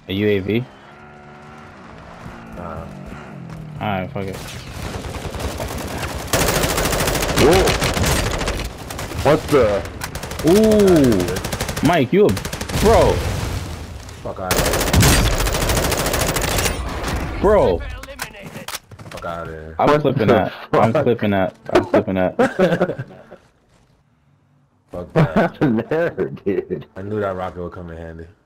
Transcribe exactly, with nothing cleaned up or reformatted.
A U A V? Uh, Alright, fuck it. Whoa! What the? Ooh! Mike, you a bro. fuck out of here. Bro. Fuck out of here. I'm What clipping the that. I'm fuck? clipping that. I'm clipping that. Fuck What that. happened there, dude? I knew that rocket would come in handy.